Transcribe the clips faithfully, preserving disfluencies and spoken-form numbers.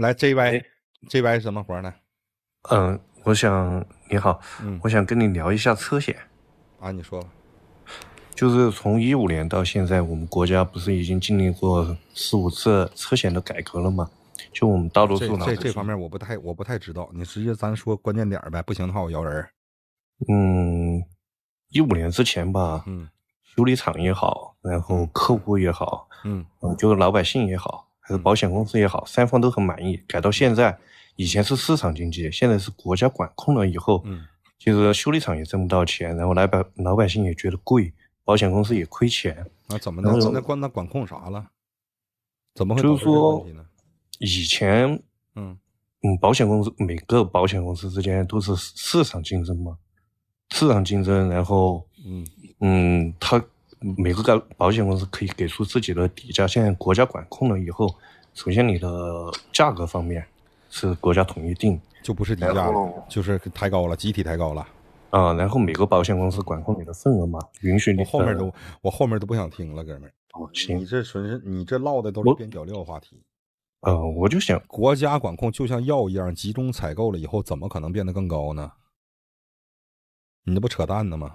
来 J Y J Y 是什么活呢？ 嗯，我想你好，嗯，我想跟你聊一下车险啊，你说吧。 就是从一五年到现在，我们国家不是已经经历过四五次车险的改革了吗？就我们大多数这这这方面我不太我不太知道，你直接咱说关键点呗，不行的话我摇人。 嗯，一五年之前吧， 嗯， 修理厂也好，然后客户也好， 嗯嗯，就是老百姓也好，还是保险公司也好，三方都很满意。改到现在，以前是市场经济，现在是国家管控了以后， 嗯， 其实修理厂也挣不到钱，然后老百老百姓也觉得贵，保险公司也亏钱。 那怎么的？那管那管控啥了？怎么会就是说， 呢？ 以前， 嗯嗯，保险公司每个保险公司之间都是市场竞争嘛，市场竞争，然后， 嗯嗯，他每个保险公司可以给出自己的底价。现在国家管控了以后，首先你的价格方面是国家统一定， 就不是底价了，就是抬高了，集体抬高了。 啊，然后每个保险公司管控你的份额嘛，允许你。 我后面都我后面都不想听了，哥们儿。 哦，行， 你这纯是你这唠的都是边角料话题。 呃，我就想， 国家管控就像药一样，集中采购了以后，怎么可能变得更高呢？你这不扯淡呢吗？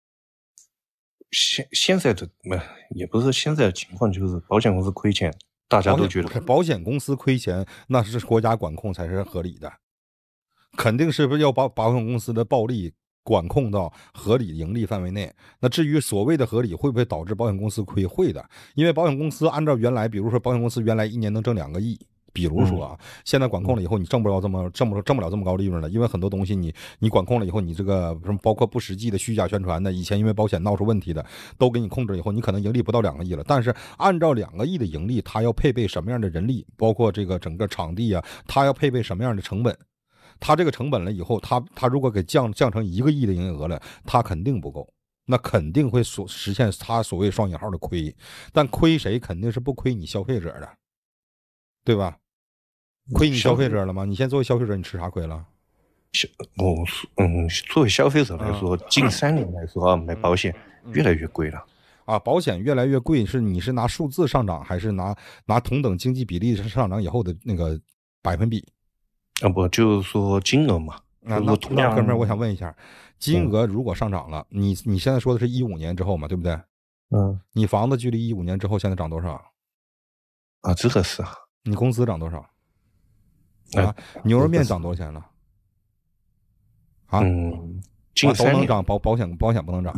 现现在的也不是现在的情况，就是保险公司亏钱，大家都觉得保险公司亏钱，那是国家管控才是合理的，肯定是不是要把保险公司的暴利管控到合理盈利范围内。那至于所谓的合理，会不会导致保险公司亏？会的，因为保险公司按照原来，比如说保险公司原来一年能挣两个亿，比如说啊，嗯、现在管控了以后，你挣不了这么挣不挣不了这么高利润了，因为很多东西你你管控了以后，你这个什么包括不实际的虚假宣传的，以前因为保险闹出问题的，都给你控制以后，你可能盈利不到两个亿了。但是按照两个亿的盈利，它要配备什么样的人力，包括这个整个场地啊，它要配备什么样的成本？他这个成本了以后，他他如果给降降成一个亿的营业额了，他肯定不够，那肯定会所实现他所谓双引号的亏。但亏谁肯定是不亏你消费者的，对吧？亏你消费者了吗？你现在作为消费者，你吃啥亏了？ 我嗯，作为消费者来说，嗯、近三年来说啊，买保险越来越贵了。 啊，保险越来越贵，是你是拿数字上涨，还是拿拿同等经济比例上涨以后的那个百分比？ 啊不，就是说金额嘛。 那那那哥们儿，我想问一下，金额如果上涨了，嗯、你你现在说的是一五年之后嘛，对不对？ 嗯。 你房子距离一五年之后现在涨多少？ 啊，这个是。 你工资涨多少？啊，牛肉面涨多少钱了？啊， 嗯，近三年都能涨，保保险保险不能涨。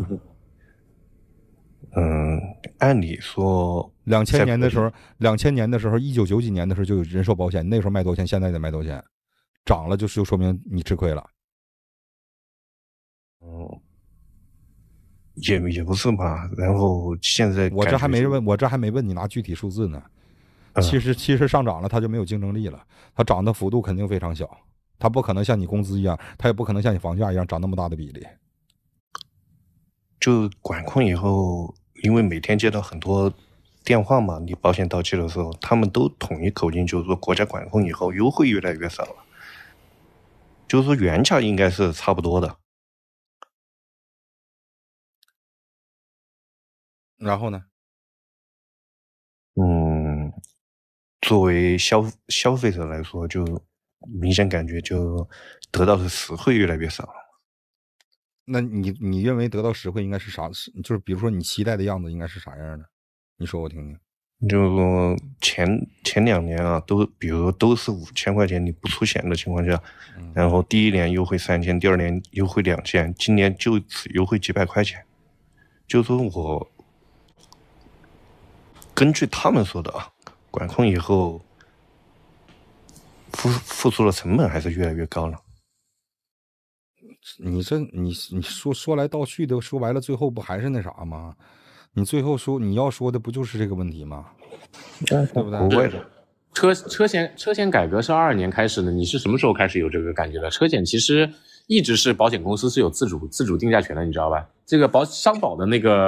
嗯，按理说， 两千年的时候，两千年的时候，一九九几年的时候就有人寿保险，那时候卖多少钱，现在得卖多少钱？涨了就是就说明你吃亏了。 嗯，也也不是吧。然后现在我这还没问，我这还没问你拿具体数字呢。 嗯、 其实其实上涨了，它就没有竞争力了，它涨的幅度肯定非常小，它不可能像你工资一样，它也不可能像你房价一样涨那么大的比例。 就管控以后，因为每天接到很多电话嘛，你保险到期的时候，他们都统一口径，就是说国家管控以后优惠越来越少了。就是说原价应该是差不多的， 然后呢？ 嗯，作为消消费者来说，就明显感觉就得到的实惠越来越少了。 那你你认为得到实惠应该是啥？就是比如说你期待的样子应该是啥样的？你说我听听。 就是说前前两年啊，都比如都是五千块钱，你不出险的情况下，嗯、然后第一年优惠三千，第二年优惠两千，今年就只优惠几百块钱。就是说我根据他们说的啊，管控以后付付出的成本还是越来越高了。 你这你你说说来道去的，说白了最后不还是那啥吗？你最后说你要说的不就是这个问题吗？对不对？ 国外的车车险车险改革是二二年开始的，你是什么时候开始有这个感觉的？车险其实一直是保险公司是有自主自主定价权的，你知道吧？这个保商保的那个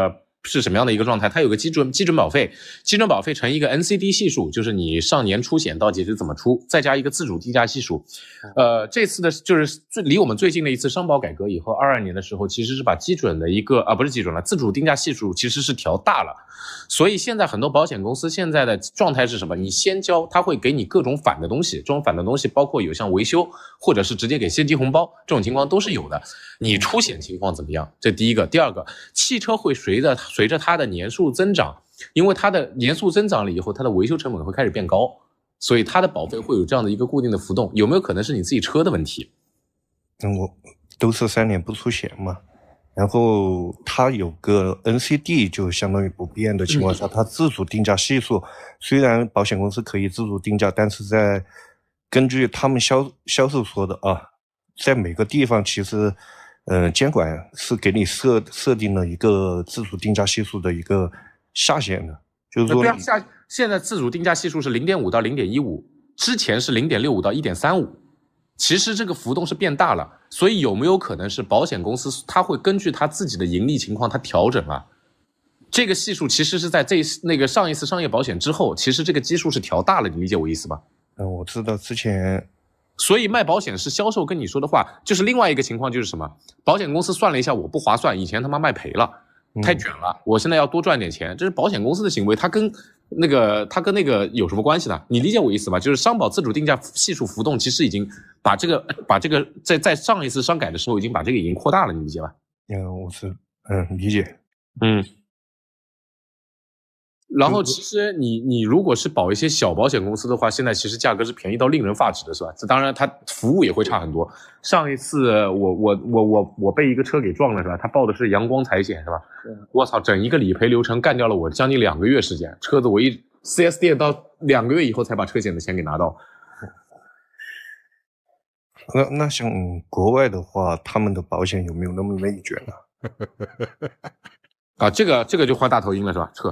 是什么样的一个状态？它有个基准基准保费，基准保费乘一个 N C D 系数，就是你上年出险到底是怎么出，再加一个自主定价系数。呃，这次的就是最离我们最近的一次商保改革以后，二二年的时候其实是把基准的一个啊不是基准了，自主定价系数其实是调大了。所以现在很多保险公司现在的状态是什么？你先交，他会给你各种返的东西，这种返的东西包括有像维修，或者是直接给现金红包，这种情况都是有的。你出险情况怎么样？这第一个。第二个，汽车会随着随着它的年数增长，因为它的年数增长了以后，它的维修成本会开始变高，所以它的保费会有这样的一个固定的浮动。有没有可能是你自己车的问题？ 嗯，我都是三年不出险嘛。然后它有个 N C D 就相当于不变的情况下，它自主定价系数虽然保险公司可以自主定价，但是在根据他们销销售说的啊，在每个地方其实呃监管是给你设设定了一个自主定价系数的一个下限的，就是说下现在自主定价系数是 零点五 到 零点一五， 之前是 零点六五 到 一点三五。其实这个浮动是变大了，所以有没有可能是保险公司它会根据它自己的盈利情况它调整啊？这个系数其实是在这那个上一次商业保险之后，其实这个基数是调大了，你理解我意思吧？ 嗯，我知道之前， 所以卖保险是销售跟你说的话，就是另外一个情况就是什么？保险公司算了一下，我不划算，以前他妈卖赔了，太卷了，我现在要多赚点钱，这是保险公司的行为，它跟那个它跟那个有什么关系呢？你理解我意思吧？就是商保自主定价系数浮动，其实已经把这个把这个在在上一次商改的时候已经把这个已经扩大了，你理解吧？ 嗯，我是嗯理解， 嗯。然后其实你你如果是保一些小保险公司的话，现在其实价格是便宜到令人发指的，是吧？这当然它服务也会差很多。上一次我我我我我被一个车给撞了，是吧？他报的是阳光财险，是吧？我操，整一个理赔流程干掉了我将近两个月时间，车子我一 四 S 店到两个月以后才把车险的钱给拿到。 那那像国外的话，他们的保险有没有那么内卷呢？ 啊，这个这个就换大头鹰了是吧？撤。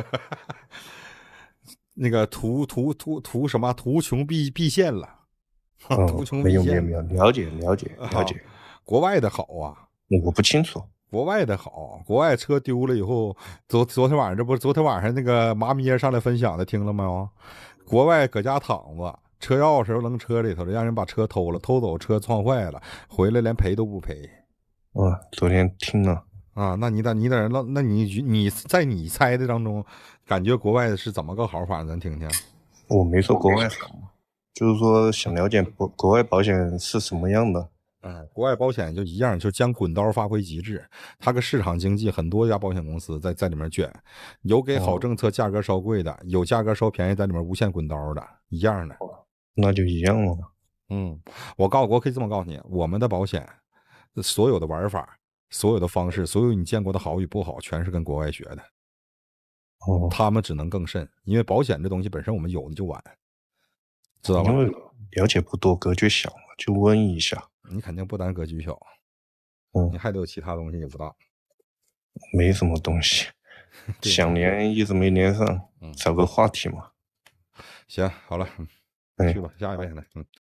那个图图图图什么？图穷匕匕现了， 哦、 图穷没有匕现。 没有没有，了解了解了解、啊。 国外的好啊， 我不清楚。 国外的好，国外车丢了以后，昨昨天晚上这不是昨天晚上那个麻咩上来分享的，听了没有？国外搁家躺着，车钥匙扔车里头了，让人把车偷了，偷走车撞坏了，回来连赔都不赔。 啊，昨天听了。 啊，那你在你在人那，那你你在你猜的当中，感觉国外的是怎么个好法？咱听听。 我没说国外好，就是说想了解国国外保险是什么样的。 嗯，国外保险就一样，就将滚刀发挥极致。它个市场经济，很多家保险公司在在里面卷，有给好政策价格稍贵的，有价格稍便宜在里面无限滚刀的，一样的。 那就一样了。 嗯，我告我可以这么告诉你，我们的保险所有的玩法。所有的方式，所有你见过的好与不好，全是跟国外学的。 哦， 他们只能更甚，因为保险这东西本身我们有的就晚，知道吧？ 因为了解不多，格局小嘛，就问一下。 你肯定不单格局小， 嗯， 你还得有其他东西也不大。 没什么东西，想连一直没连上，嗯、找个话题嘛。 行，好了， 嗯、 去吧，下一位来，嗯。